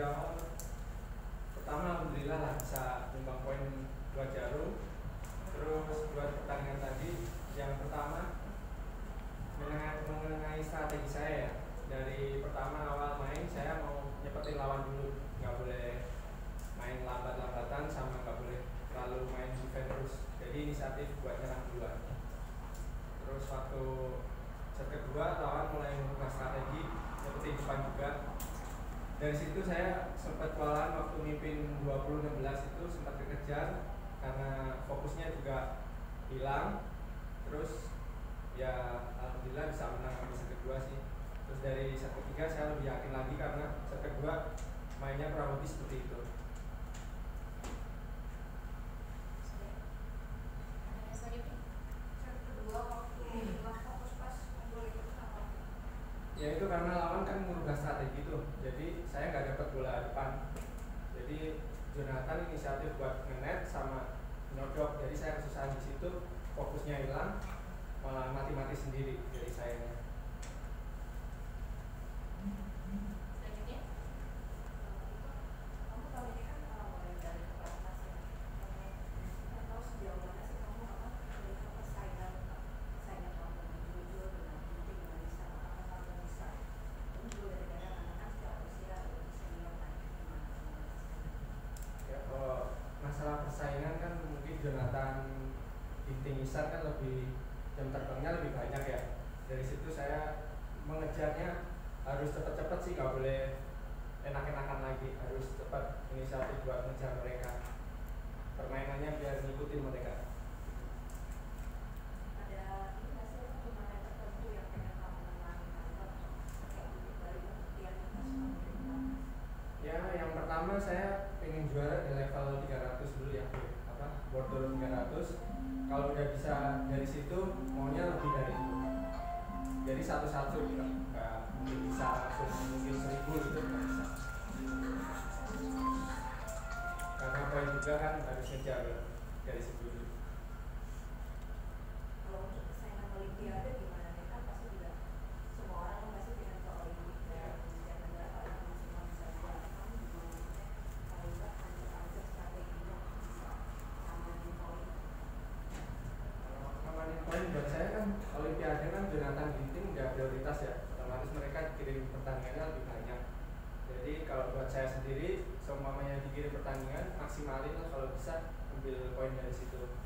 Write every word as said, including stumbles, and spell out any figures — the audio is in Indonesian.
awal pertama alhamdulillah lah bisa nyumbang poin dua jarum. Terus buat pertandingan tadi, yang pertama mengenai, mengenai strategi saya ya. Dari pertama awal main saya mau nyepetin lawan dulu, nggak boleh main lambat-lambatan sama nggak boleh terlalu main defense terus. Jadi inisiatif buat nyerang duluan. Terus waktu set kedua lawan mulai mengubah strategi, nyepetin depan juga. Dari situ saya sempat kewalahan waktu mimpin dua puluh enam belas itu, sempat kekejar karena fokusnya juga hilang. Terus ya alhamdulillah bisa menang di set kedua sih. Terus dari set ketiga saya lebih yakin lagi karena set kedua mainnya kurang lebih seperti itu. Ya itu karena lawan kan mengubah strategi tuh, jadi saya nggak dapat bola depan. Jadi Jonathan inisiatif buat nge-net sama nyodok, jadi saya kesusahan di situ, fokusnya hilang, malah mati-mati sendiri dari sayanya. Selanjutnya, kamu tahu ini kan mulai dari kelas ya, kamu tahu sejauh mana sih kamu apa melihat persaingan persaingan kamu dengan jujur dengan penting dengan bisa apa kamu bisa unggul dari kadang-kadang kan setiap usia lebih senior kan gimana kamu Ya kalau masalah persaingan kan mungkin Jonathan Ginting Isar kan lebih jam terbangnya lebih banyak ya. Dari situ saya mengejarnya harus cepat-cepat sih, nggak boleh enak-enakan lagi, harus cepat inisiatif buat mengejar mereka, permainannya biar ngikutin mereka. ada ini nggak sih perkembangan tertentu yang pengen kamu mengalami atau kayak bukit baru untuk dia di kelas kamu di kelas? Ya yang pertama saya pengen juara di level tiga ratus dulu ya, apa border tiga ratus. Kalau udah bisa dari situ maunya lebih dari itu. Jadi satu-satu gitu, nggak mungkin bisa langsung mungkin seribu gitu, nggak bisa. Karena poin juga kan harus ngejar dari sebelum. Kalau untuk persaingan olimpiade gimana nih, kan pasti juga semua orang kan pasti pengen ke olimpiade dan setiap negara paling maksimal bisa juara. Kamu gimana maksudnya kalau enggak ancur-ancur strateginya bisa ngamanin poin? Kalau ngamanin poin buat saya kan olimpiade kan Jonathan Ginting nggak prioritas ya, otomatis mereka kirim pertandingannya lebih banyak. Jadi kalau buat saya sendiri, semuanya dikirim pertandingan maksimalin lah kalau bisa ambil poin dari situ.